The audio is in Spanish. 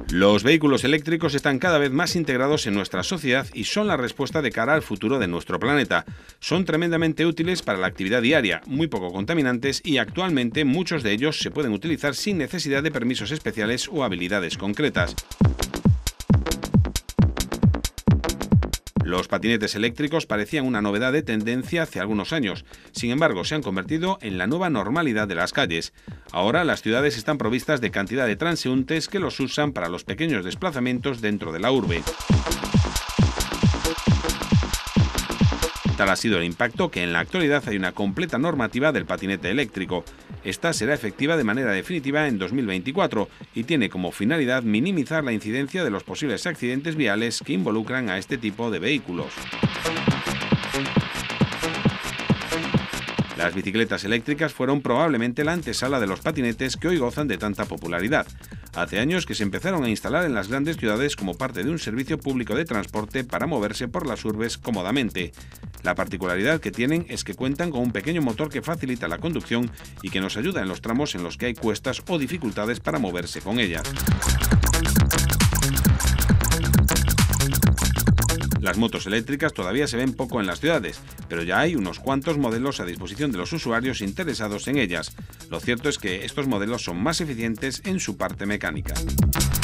Los vehículos eléctricos están cada vez más integrados en nuestra sociedad y son la respuesta de cara al futuro de nuestro planeta. Son tremendamente útiles para la actividad diaria, muy poco contaminantes y actualmente muchos de ellos se pueden utilizar sin necesidad de permisos especiales o habilidades concretas. Los patinetes eléctricos parecían una novedad de tendencia hace algunos años. Sin embargo, se han convertido en la nueva normalidad de las calles. Ahora las ciudades están provistas de cantidad de transeúntes que los usan para los pequeños desplazamientos dentro de la urbe. Tal ha sido el impacto que en la actualidad hay una completa normativa del patinete eléctrico. Esta será efectiva de manera definitiva en 2024 y tiene como finalidad minimizar la incidencia de los posibles accidentes viales que involucran a este tipo de vehículos. Las bicicletas eléctricas fueron probablemente la antesala de los patinetes que hoy gozan de tanta popularidad. Hace años que se empezaron a instalar en las grandes ciudades como parte de un servicio público de transporte para moverse por las urbes cómodamente. La particularidad que tienen es que cuentan con un pequeño motor que facilita la conducción y que nos ayuda en los tramos en los que hay cuestas o dificultades para moverse con ellas. Las motos eléctricas todavía se ven poco en las ciudades, pero ya hay unos cuantos modelos a disposición de los usuarios interesados en ellas. Lo cierto es que estos modelos son más eficientes en su parte mecánica.